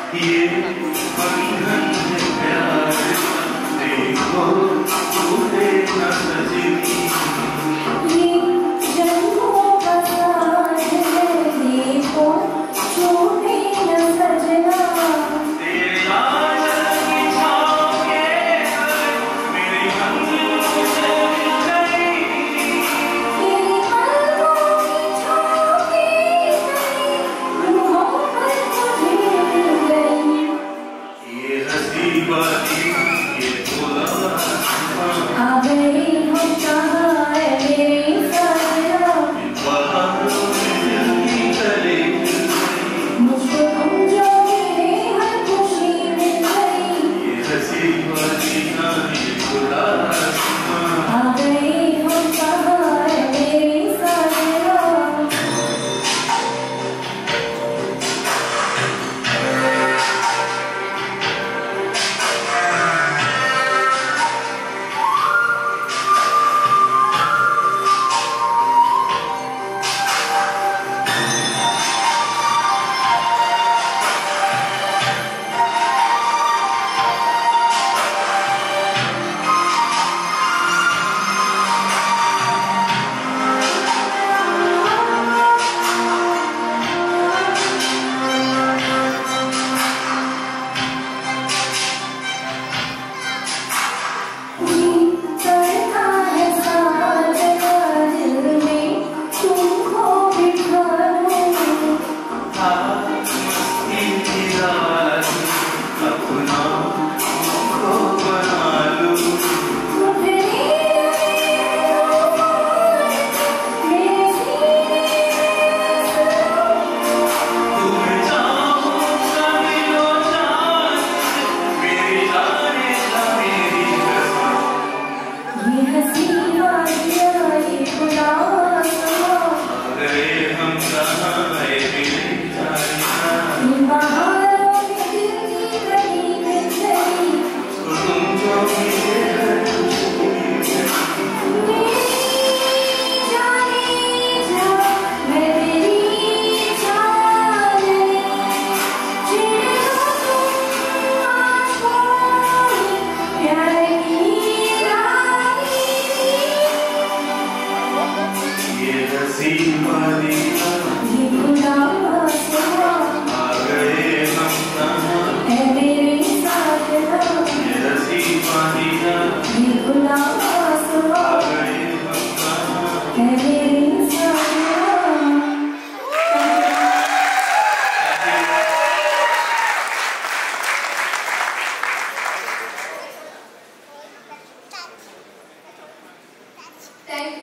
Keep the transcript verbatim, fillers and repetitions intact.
ये बंधन है प्यार का, देखो टूटे न सजनी। ये जन्मों का साथ है, देखो टूटे न सजना। तेरे आंचल की छाँव के तले मेरी मंजिल मुझे मिल गई। तेरी पलकों की छाँव के तले मोहब्बत मुझे मिल गई। ये हंसी वाली ये खुला आ गए हम कहाँ है मेरे साजना। बहारों में दिल की कली खिल गई। मुझको तुम जो मिले हर खुशी मिल गई। ये हंसी वाली ना ये खुला आसमां। आ गए हम कहाँ है मेरे साजना।